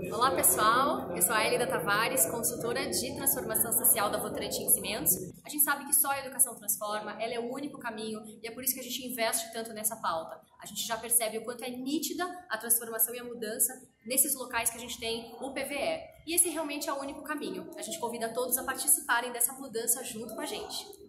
Olá pessoal, eu sou a Elida Tavares, consultora de transformação social da Votorantim Cimentos. A gente sabe que só a educação transforma, ela é o único caminho e é por isso que a gente investe tanto nessa pauta. A gente já percebe o quanto é nítida a transformação e a mudança nesses locais que a gente tem o PVE. E esse realmente é o único caminho. A gente convida todos a participarem dessa mudança junto com a gente.